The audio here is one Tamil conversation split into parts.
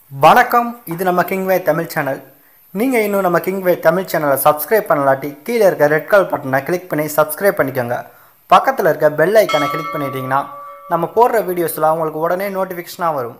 வணக்கம். இது நம்ம கிங்வே தமிழ் சேனல். நீங்கள் இன்னும் நம்ம கிங்வே தமிழ் சேனலை சப்ஸ்கிரைப் பண்ணலாட்டி கீழே இருக்க ரெட் கலர் பட்டனை கிளிக் பண்ணி சப்ஸ்கிரைப் பண்ணிக்கோங்க. பக்கத்தில் இருக்க பெல் ஐக்கானை கிளிக் பண்ணிட்டீங்கன்னா நம்ம போடுற வீடியோஸ்லாம் உங்களுக்கு உடனே நோட்டிஃபிகேஷனாக வரும்.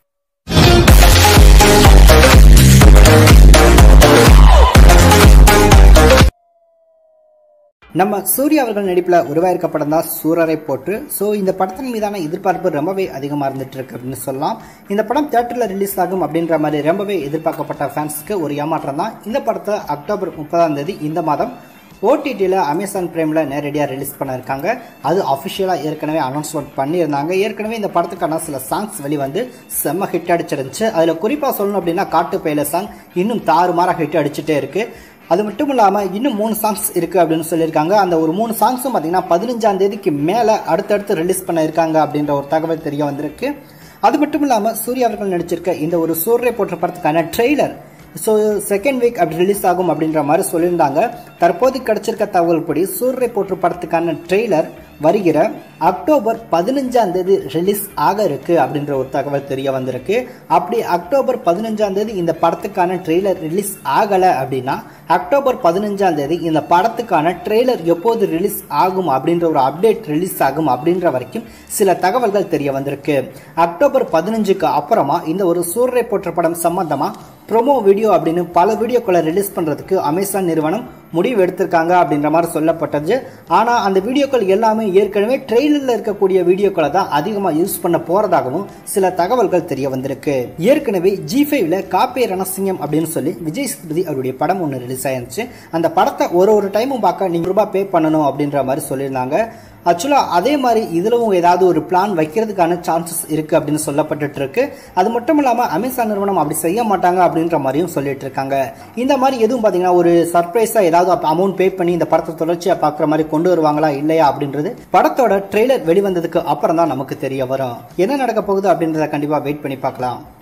நம்ம சூர்யா அவர்கள் நடிப்பில் உருவாயிருக்க படம் தான் சூரரை போற்று. ஸோ இந்த படத்தின் மீதான எதிர்பார்ப்பு ரொம்பவே அதிகமாக இருந்துட்டு இருக்கு அப்படின்னு சொல்லலாம். இந்த படம் தியேட்டரில் ரிலீஸ் ஆகும் அப்படின்ற மாதிரி ரொம்பவே எதிர்பார்க்கப்பட்ட ஃபேன்ஸ்க்கு ஒரு ஏமாற்றம் தான். இந்த படத்தை அக்டோபர் 30 இந்த மாதம் ஓடிடியில் அமேசான் பிரைமில் நேரடியாக ரிலீஸ் பண்ணியிருக்காங்க. அது அஃபிஷியலாக ஏற்கனவே அனௌன்ஸ்மெண்ட் பண்ணியிருந்தாங்க. ஏற்கனவே இந்த படத்துக்கான சில சாங்ஸ் வெளிவந்து செம்ம ஹிட் அடிச்சிருந்துச்சு. அதில் குறிப்பாக சொல்லணும் அப்படின்னா காட்டு பயில சாங் இன்னும் தாறுமாறாக ஹிட் அடிச்சுட்டே இருக்குது. அது மட்டும் இல்லாமல் இன்னும் 3 சாங்ஸ் இருக்குது அப்படின்னு சொல்லியிருக்காங்க. அந்த ஒரு 3 சாங்ஸும் பார்த்தீங்கன்னா 15ஆம் தேதிக்கு மேலே அடுத்தடுத்து ரிலீஸ் பண்ணியிருக்காங்க அப்படின்ற ஒரு தகவல் தெரிய வந்திருக்கு. அது மட்டும் இல்லாமல் சூர்யா அவர்கள் நடிச்சிருக்க இந்த ஒரு சூரரை போற்று படத்துக்கான ட்ரெய்லர் செகண்ட் வீக் அப்படி ரிலீஸ் ஆகும் அப்படின்ற மாதிரி சொல்லியிருந்தாங்க. தற்போது கிடைச்சிருக்க தகவல் படி சூரரை போற்று படத்துக்கான ட்ரெய்லர் வருகிற அக்டோபர் 15ஆம் தேதி ரிலீஸ் ஆக இருக்கு அப்படின்ற ஒரு தகவல் தெரிய வந்திருக்கு. அப்படி அக்டோபர் 15ஆம் தேதி இந்த படத்துக்கான ட்ரெய்லர் ரிலீஸ் ஆகலை அப்படின்னா அக்டோபர் 15ஆம் தேதி இந்த படத்துக்கான ட்ரெய்லர் எப்போது ரிலீஸ் ஆகும் அப்படின்ற ஒரு அப்டேட் ரிலீஸ் ஆகும் அப்படின்ற வரைக்கும் சில தகவல்கள் தெரிய வந்திருக்கு. அக்டோபர் 15க்கு அப்புறமா இந்த ஒரு சூரரை போற்று படம் சம்பந்தமா ப்ரோமோ வீடியோ அப்படின்னு பல வீடியோக்களை ரிலீஸ் பண்றதுக்கு அமேசான் நிறுவனம் முடிவு எடுத்திருக்காங்க அப்படின்ற மாதிரி சொல்லப்பட்டது. ஆனா அந்த வீடியோக்கள் எல்லாமே ஏற்கனவே ட்ரெய்லர்ல இருக்கக்கூடிய வீடியோக்களை தான் அதிகமாக யூஸ் பண்ண போறதாகவும் சில தகவல்கள் தெரிய வந்திருக்கு. ஏற்கனவே G5ல காப்பே ரணசிங்கம் அப்படின்னு சொல்லி விஜய் சேதுபதி அவருடைய படம் ஒன்று ரிலீஸ் ஆயிருந்துச்சு. அந்த படத்தை ஒரு டைமும் பார்க்க நீங்க ரூபாய் பே பண்ணணும் அப்படின்ற மாதிரி சொல்லியிருந்தாங்க. ஆக்சுவலா அதே மாதிரி இதுலவும் ஏதாவது ஒரு பிளான் வைக்கிறதுக்கான சான்சஸ் இருக்கு அப்படின்னு சொல்லப்பட்டு இருக்கு. அது மட்டும் இல்லாம அமேசான் நிறுவனம் அப்படி செய்ய மாட்டாங்க அப்படின்ற மாதிரியும் சொல்லிட்டு இருக்காங்க. இந்த மாதிரி எதுவும் பாத்தீங்கன்னா ஒரு சர்ப்ரைஸா ஏதாவது அமௌண்ட் பே பண்ணி இந்த படத்தை தொடர்ச்சியா பாக்குற மாதிரி கொண்டு வருவாங்களா இல்லையா அப்படின்றது படத்தோட ட்ரெய்லர் வெளிவந்ததுக்கு அப்புறம் தான் நமக்கு தெரிய வரும். என்ன நடக்க போகுது அப்படின்றத கண்டிப்பா வெயிட் பண்ணி பார்க்கலாம்.